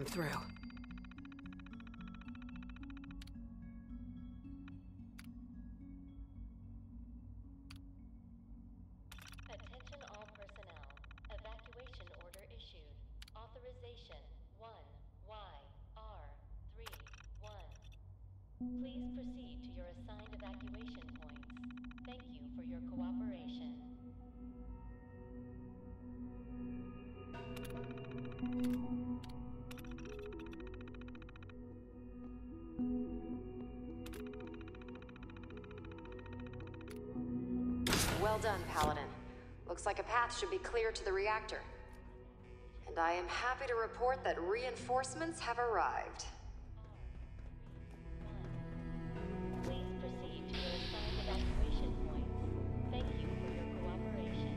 through. Attention all personnel. Evacuation order issued. Authorization 1YR31. Please proceed to your assigned evacuation points. Thank you for your cooperation. Well done, Paladin. Looks like a path should be clear to the reactor. And I am happy to report that reinforcements have arrived. Please proceed to your assigned evacuation points. Thank you for your cooperation.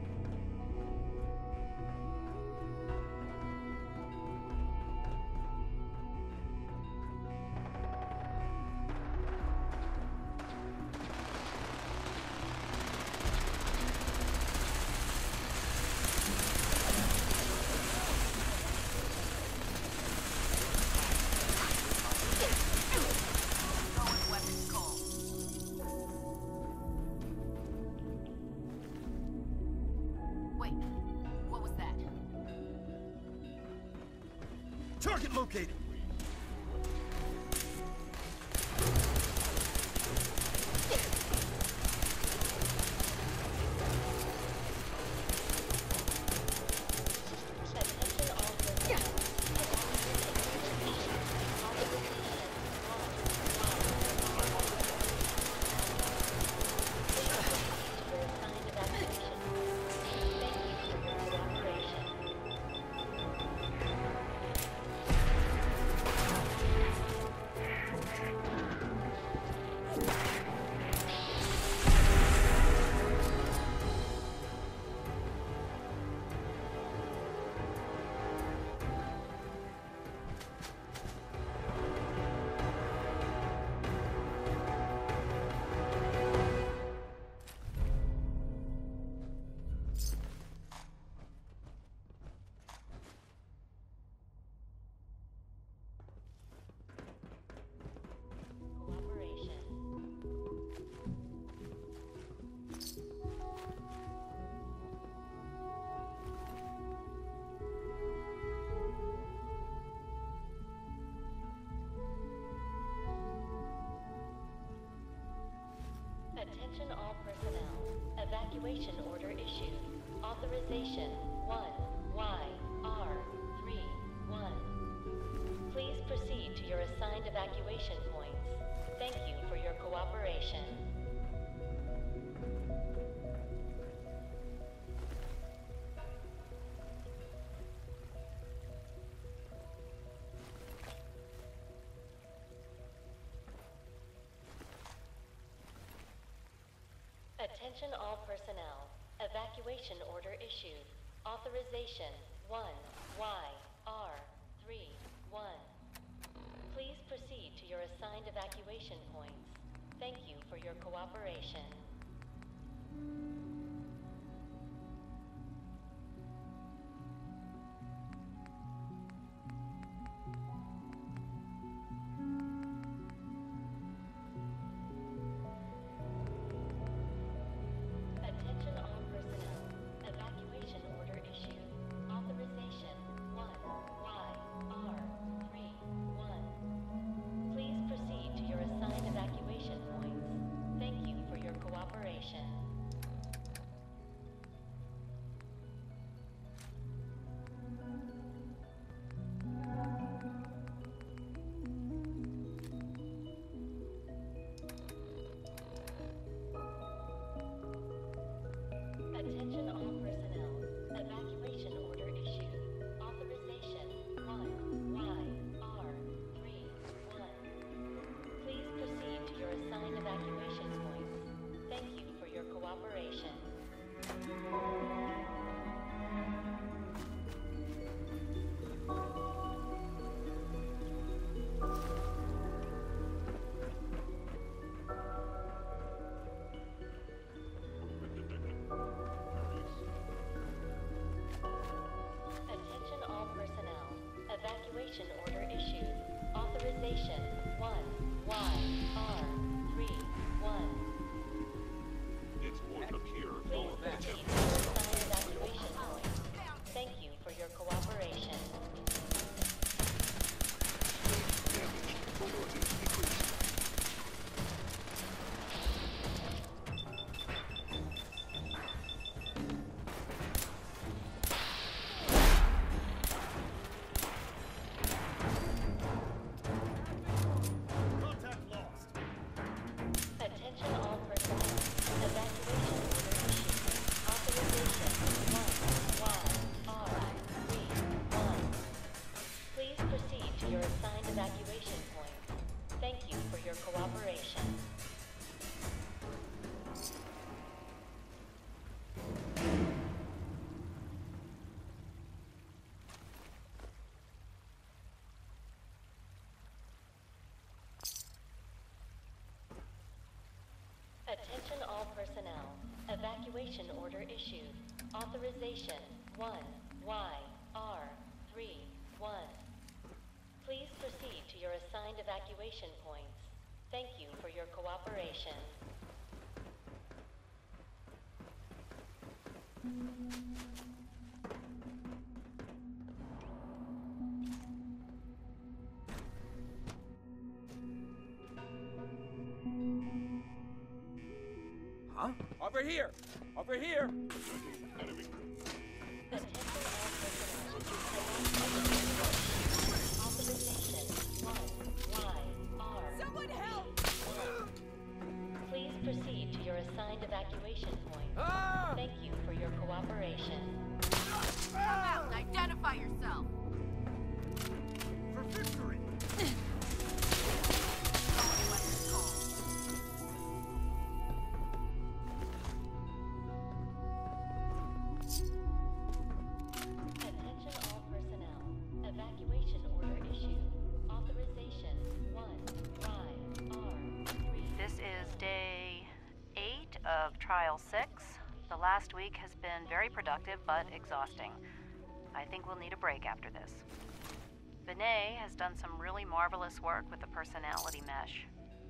Wait, what was that? Target located! Attention all personnel. Assigned evacuation points. Thank you for your cooperation. Cooperation. Attention all personnel. Evacuation order issued. Authorization 1YR31. Please proceed to your assigned evacuation points. Thank you for your cooperation. Attention all personnel. Evacuation order issued. Authorization 1YR31. Please proceed to your assigned evacuation points. Thank you for your cooperation. Attention all personnel. Evacuation order issued. Authorization 1YR31. Please proceed to your assigned evacuation points. Thank you for your cooperation. Attention all personnel. Evacuation order issued. Authorization 1YR31. Please proceed to your assigned evacuation points. Thank you for your cooperation. Huh? Over here! Over here! Attention all personnel. Authorization 1YR. Someone help! Please proceed to your assigned evacuation point. Ah! Thank you for your cooperation. Come out and identify yourself! For victory! Attention all personnel. Evacuation order issued. Authorization 1YR3. This is day 8 of Trial 6. The last week has been very productive but exhausting. I think we'll need a break after this. Benet has done some really marvelous work with the personality mesh.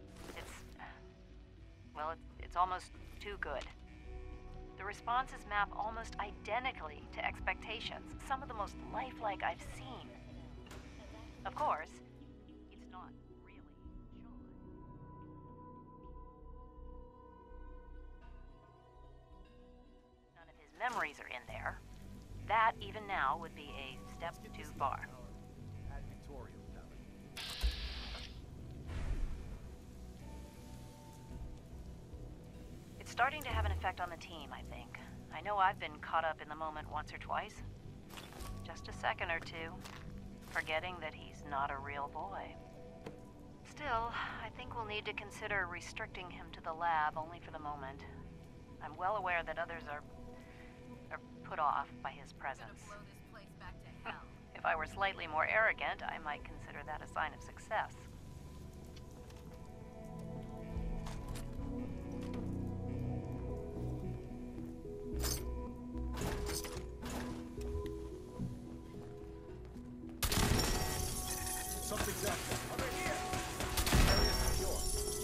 It's almost too good. The responses map almost identically to expectations, some of the most lifelike I've seen. Of course, it's not really Sean. None of his memories are in there. That, even now, would be a step too far. Ad Victoriam, darling. It's starting to have an effect on the team, I think. I know I've been caught up in the moment once or twice. Just a second or two, forgetting that he's not a real boy. Still, I think we'll need to consider restricting him to the lab only for the moment. I'm well aware that others are put off by his We're gonna presence. blow this place back to hell. If I were slightly more arrogant, I might consider that a sign of success. Something's up. Over here! Area secure.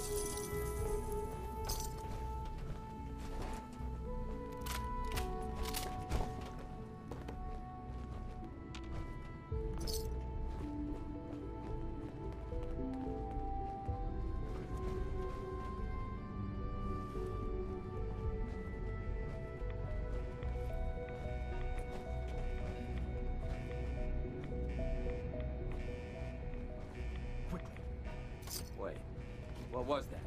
Quickly. Wait, what was that?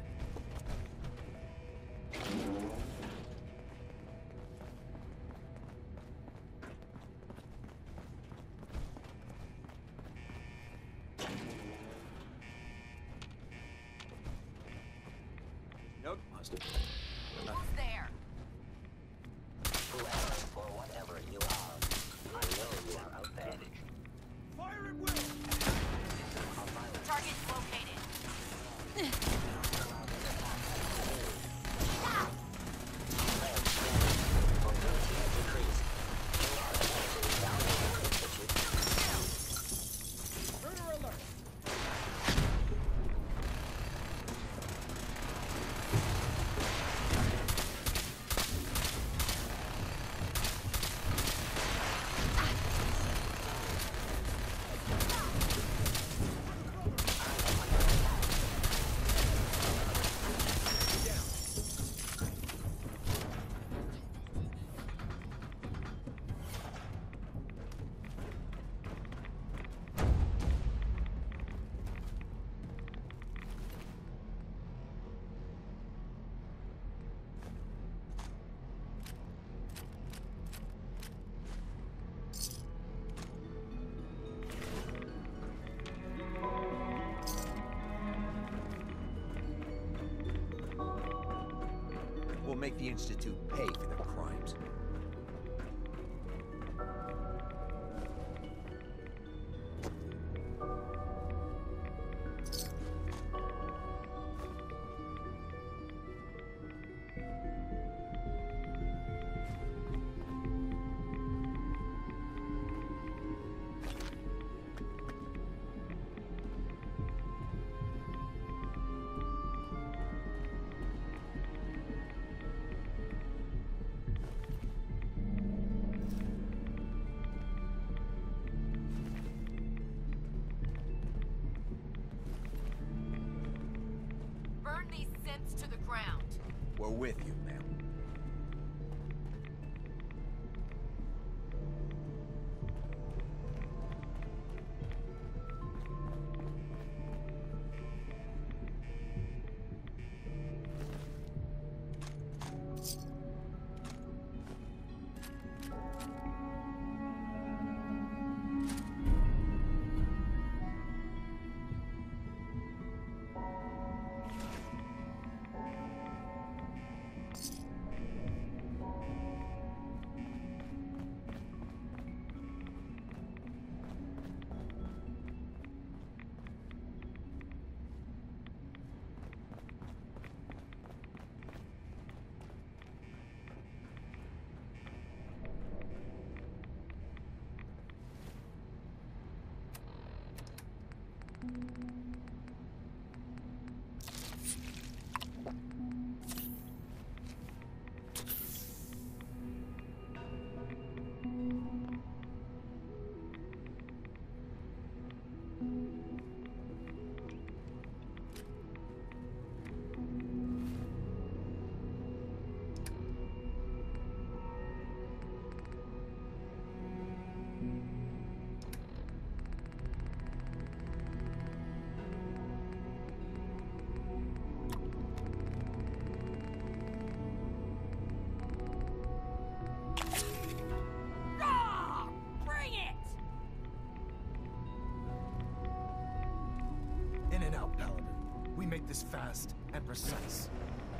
Note must have been. Who's there? Whoever or whatever you are, I know you are out there. Fire at will! Target's located. Mobility has decreased. You are essentially valuable substitute. Murder alert! We'll make the Institute pay for their crimes. Boots to the ground. We're with you, ma'am. Bring it! In and out, Paladin. We make this fast and precise.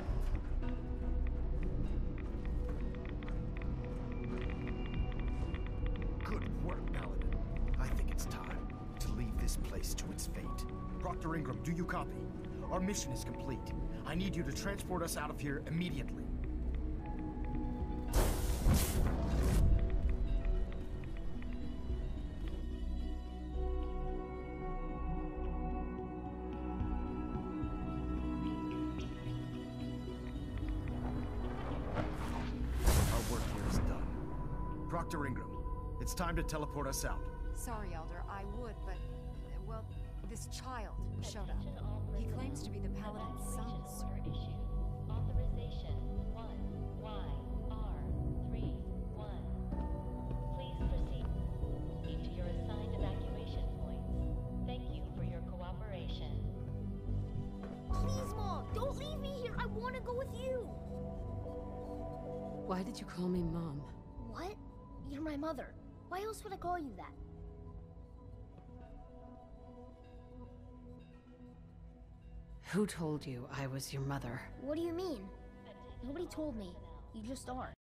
Good work, Paladin. I think it's time to leave this place to its fate. Proctor Ingram, do you copy? Our mission is complete. I need you to transport us out of here immediately. Proctor Ingram, it's time to teleport us out. Sorry, Elder, I would, but, well, this child showed up. He claims to be the Paladin's son, sir. Authorization 1YR31. Please proceed to your assigned evacuation points. Thank you for your cooperation. Please, Mom, don't leave me here. I want to go with you. Why did you call me Mom? What? You're my mother. Why else would I call you that? Who told you I was your mother? What do you mean? Nobody told me. You just are.